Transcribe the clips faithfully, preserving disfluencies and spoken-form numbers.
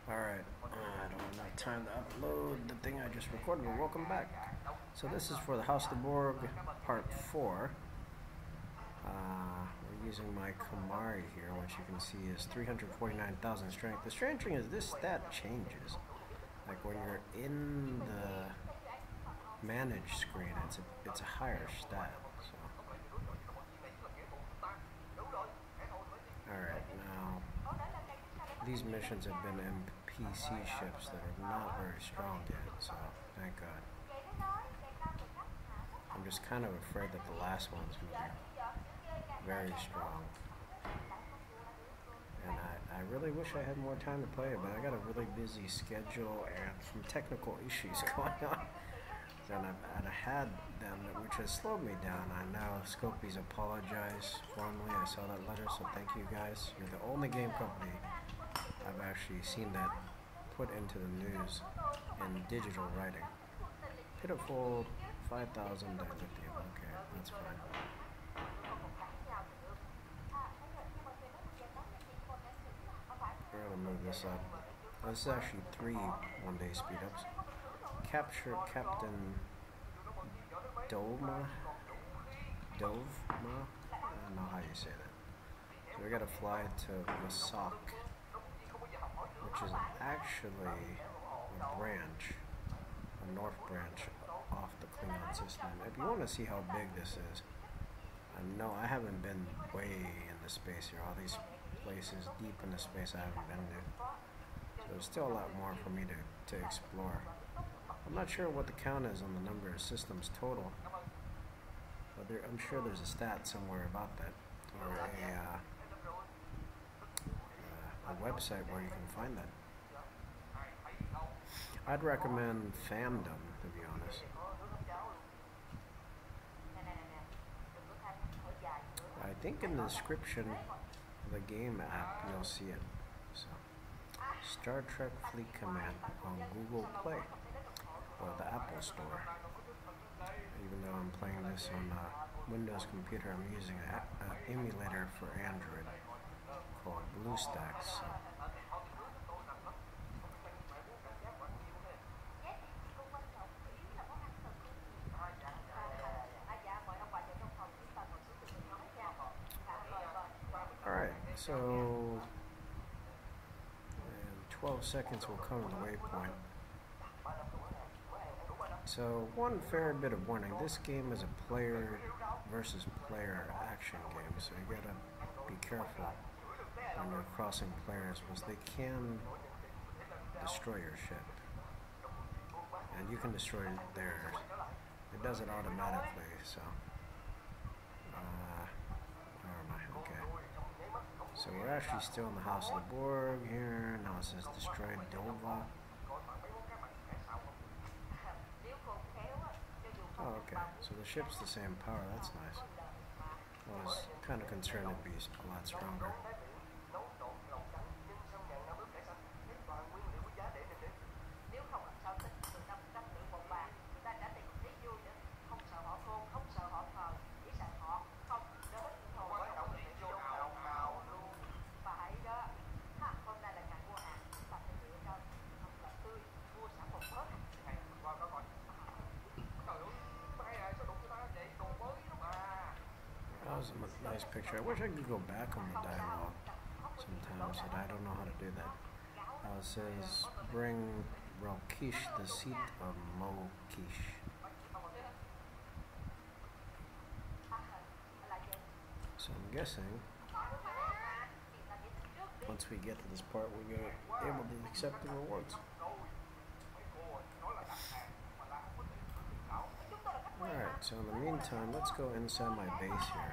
Alright, I don't have enough time to upload the thing I just recorded, but welcome back. So this is for the House of the Borg part four. Uh, we're using my Kamari here, which you can see is three hundred forty-nine thousand strength. The strange thing is this stat changes. Like when you're in the manage screen, it's a, it's a higher stat. So. Alright, now these missions have been N P C ships that are not very strong yet, so thank God. I'm just kind of afraid that the last one's going to be very strong. And I, I really wish I had more time to play it, but I got a really busy schedule and some technical issues going on. And I've, and I had them, which has slowed me down. I know Scopies apologize formally. I saw that letter, so thank you guys. You're the only game company I've actually seen that put into the news in digital writing. Pitiful five thousand lithium. Okay, that's fine. We're gonna move this up. Oh, this is actually three one-day speed ups. Capture Captain Doma. Dovma? I don't know how you say that. So we gotta fly to Masak, which is actually a branch, a north branch off the Klingon system. If you want to see how big this is, I know I haven't been way into space here. All these places deep into space I haven't been to. So there's still a lot more for me to, to explore. I'm not sure what the count is on the number of systems total, but there, I'm sure there's a stat somewhere about that, or a, uh, uh, a website where you can find that. I'd recommend Fandom, to be honest. I think in the description of the game app you'll see it. So, Star Trek Fleet Command on Google Play or the Apple Store. Even though I'm playing this on a Windows computer, I'm using an emulator for Android called BlueStacks. So. Alright, so in twelve seconds we'll come to the waypoint. So one fair bit of warning, this game is a player versus player action game, so you gotta be careful when you're crossing players because they can destroy your ship. And you can destroy theirs. It does it automatically, so uh, where am I? Okay. So we're actually still in the House of the Borg here. Now it says destroyed Dova. Oh, okay. So the ship's the same power. That's nice. I was kind of concerned it'd be a lot stronger. That was a nice picture. I wish I could go back on the dialogue sometimes, but I don't know how to do that. Uh, it says, bring Ralkish the seat of Mokish. So I'm guessing once we get to this part, we're going to be able to accept the rewards. Alright, so in the meantime, let's go inside my base here.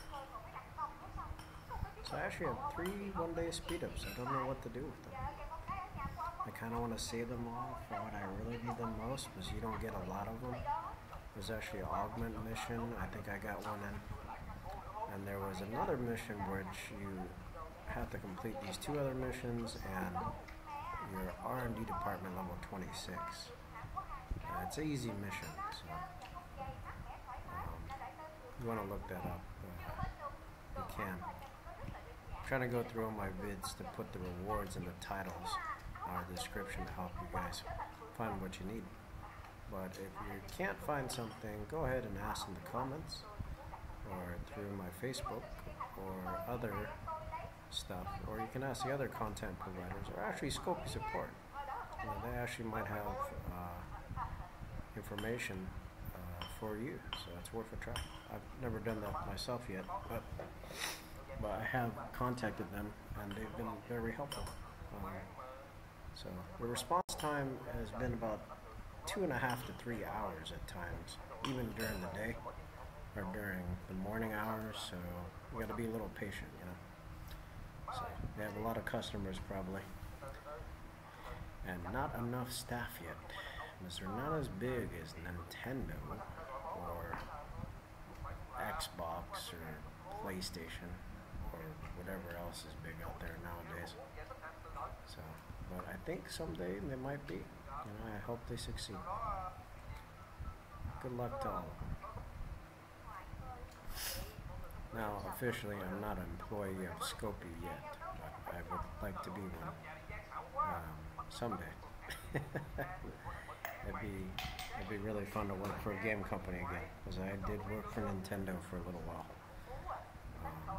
So I actually have three one-day speed-ups. I don't know what to do with them. I kind of want to save them all for when I really need them most, because you don't get a lot of them. There's actually an augment mission. I think I got one in. And there was another mission which you have to complete these two other missions and your R and D department level twenty-six. Uh, it's an easy mission, so um, you want to look that up. Uh, you can. I'm trying to go through all my vids to put the rewards in the titles. I uh, description to help you guys find what you need. But if you can't find something, go ahead and ask in the comments or through my Facebook or other stuff, or you can ask the other content providers, or actually Scopy support. You know, they actually might have uh, information uh, for you, so it's worth a try. I've never done that myself yet, but but I have contacted them, and they've been very helpful. Um, so the response time has been about two and a half to three hours at times, even during the day or during the morning hours. So you got to be a little patient, you know. So they have a lot of customers probably, and not enough staff yet, because they're not as big as Nintendo or Xbox or PlayStation or whatever else is big out there nowadays. So, but I think someday they might be. You know, I hope they succeed. Good luck to all of them. Now, officially, I'm not an employee of Scopy yet, but I would like to be one um, someday. it'd be it'd be really fun to work for a game company again, because I did work for Nintendo for a little while. Um,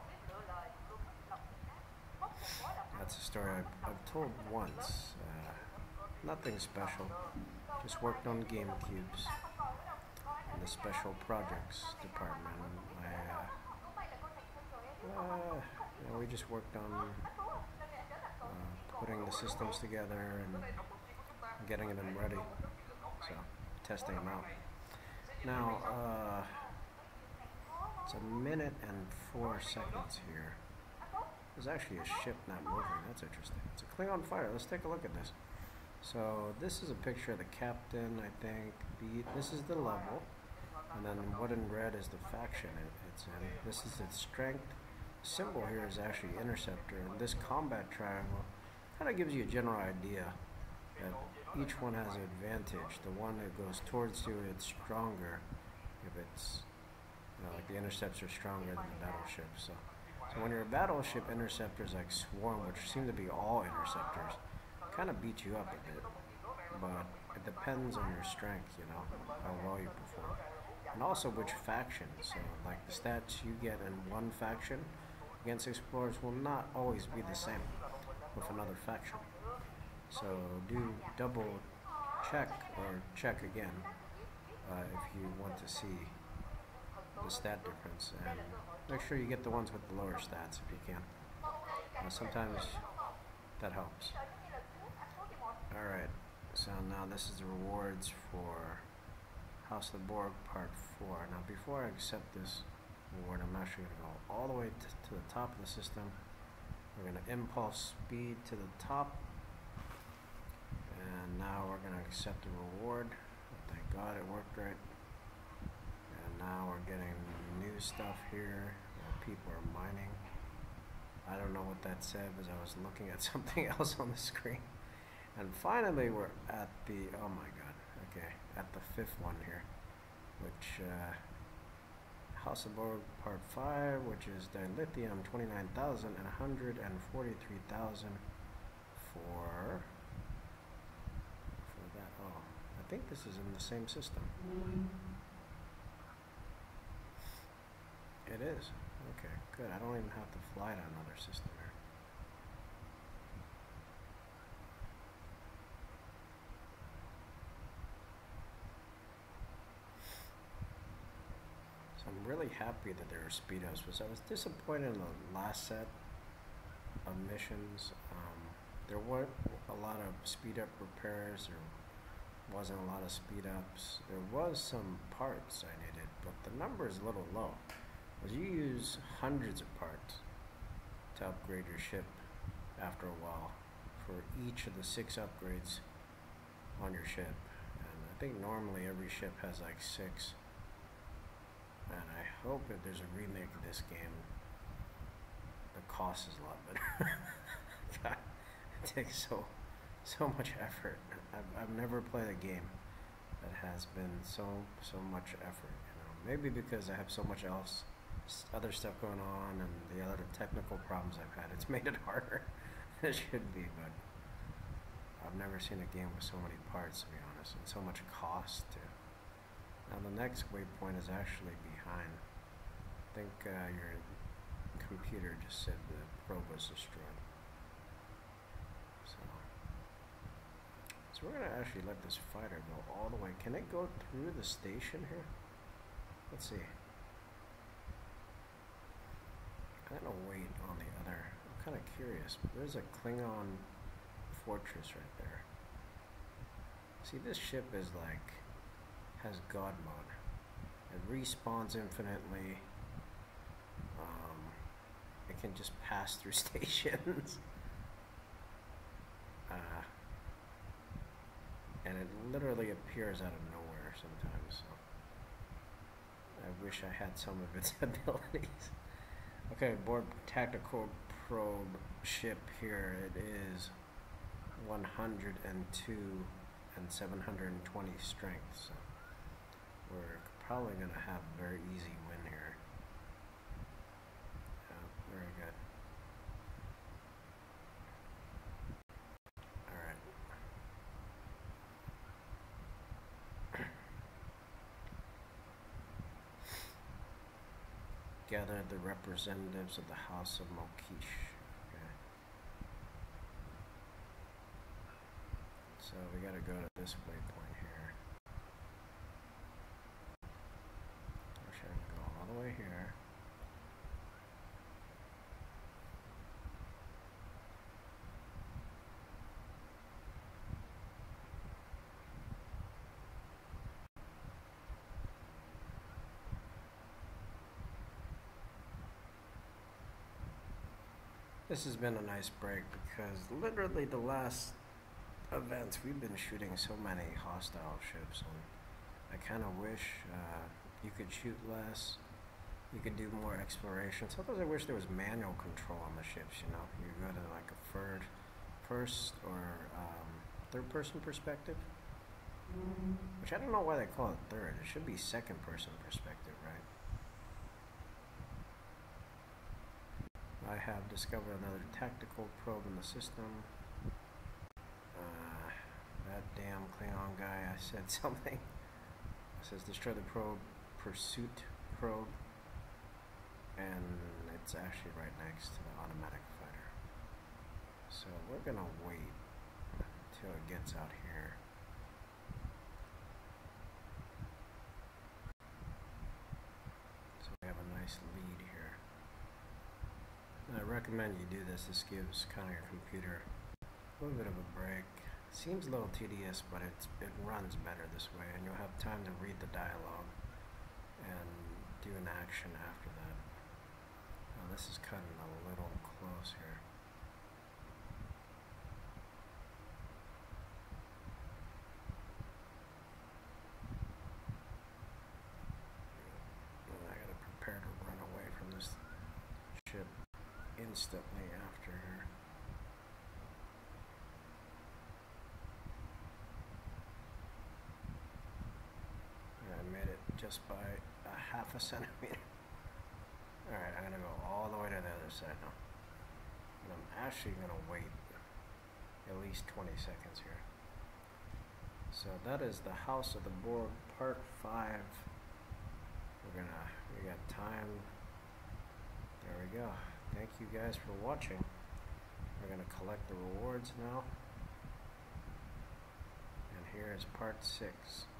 that's a story I've, I've told once. Uh, nothing special. Just worked on GameCubes in the special projects department. I, uh, uh, you know, we just worked on uh, putting the systems together and getting them ready. So, testing them out. Now, uh, it's a minute and four seconds here. There's actually a ship not moving. That's interesting. It's a Klingon fighter. Let's take a look at this. So this is a picture of the captain, I think. The, this is the level. And then what in red is the faction it, it's in. This is its strength. The symbol here is actually interceptor. And this combat triangle kind of gives you a general idea that each one has an advantage. The one that goes towards you, it's stronger if it's, you know, like the intercepts are stronger than the battleship. So, so when you're a battleship, interceptors like Swarm, which seem to be all interceptors, kind of beat you up a bit. But it depends on your strength, you know, how well you perform. And also which faction. So like the stats you get in one faction against explorers will not always be the same with another faction. So do double check or check again uh, if you want to see the stat difference, and make sure you get the ones with the lower stats if you can. Uh, sometimes that helps. Alright, so now this is the rewards for House of the Borg Part four. Now before I accept this reward, I'm actually going to go all the way to the top of the system. We're going to impulse speed to the top. And now we're going to accept the reward. Thank God it worked right. And now we're getting new stuff here. People are mining. I don't know what that said because I was looking at something else on the screen. And finally we're at the, oh my God, okay, at the fifth one here, which, uh, House of Borg Part five, which is dilithium twenty-nine thousand and one hundred forty-three thousand for, for that, oh, I think this is in the same system. It is, okay, good, I don't even have to fly to another system here. I'm really happy that there are speed ups, because I was disappointed in the last set of missions. Um, there weren't a lot of speed up repairs, there wasn't a lot of speed ups. There was some parts I needed, but the number is a little low, because you use hundreds of parts to upgrade your ship after a while for each of the six upgrades on your ship. And I think normally every ship has like six. And I hope that there's a remake of this game. The cost is a lot better. God, it takes so so much effort. I've, I've never played a game that has been so so much effort. You know, maybe because I have so much else, other stuff going on, and the other technical problems I've had. It's made it harder than it should be. But I've never seen a game with so many parts, to be honest, and so much cost too. Now the next waypoint is actually behind. I think uh, your computer just said the probe was destroyed. So, so we're gonna actually let this fighter go all the way. Can it go through the station here? Let's see. I'm gonna wait on the other. I'm kind of curious. There's a Klingon fortress right there. See, this ship is like, has God mode. It respawns infinitely. Um, it can just pass through stations. uh, and it literally appears out of nowhere sometimes. So I wish I had some of its abilities. Okay, board tactical probe ship here. It is one hundred two and seven hundred twenty strength. So we're probably going to have a very easy win here. Yeah, very good. Alright. Gather the representatives of the House of Mokish. Okay. So we gotta go to this waypoint here. Or should I go all the way here? This has been a nice break because literally the last events we've been shooting so many hostile ships, and I kind of wish uh, you could shoot less, you could do more exploration. Sometimes I wish there was manual control on the ships, you know, you go to like a third first or um, third person perspective, which I don't know why they call it third. It should be second person perspective, right? I have discovered another tactical probe in the system. Uh, that damn Klingon guy, I said something. It says destroy the probe, pursuit probe, and it's actually right next to the automatic fighter. So we're gonna wait until it gets out here. So we have a nice lead here. I recommend you do this. This gives kind of your computer a little bit of a break. Seems a little tedious, but it's, it runs better this way, and you'll have time to read the dialogue and do an action after that. Now this is cutting a little close here. And I gotta prepare to run away from this ship instantly after her. I made it just by a half a centimeter. Alright, I'm gonna go all the way to the other side now. And I'm actually gonna wait at least twenty seconds here. So that is the House of the Borg part five. We're gonna, we got time. There we go. Thank you guys for watching. We're going to collect the rewards now. And here is part six.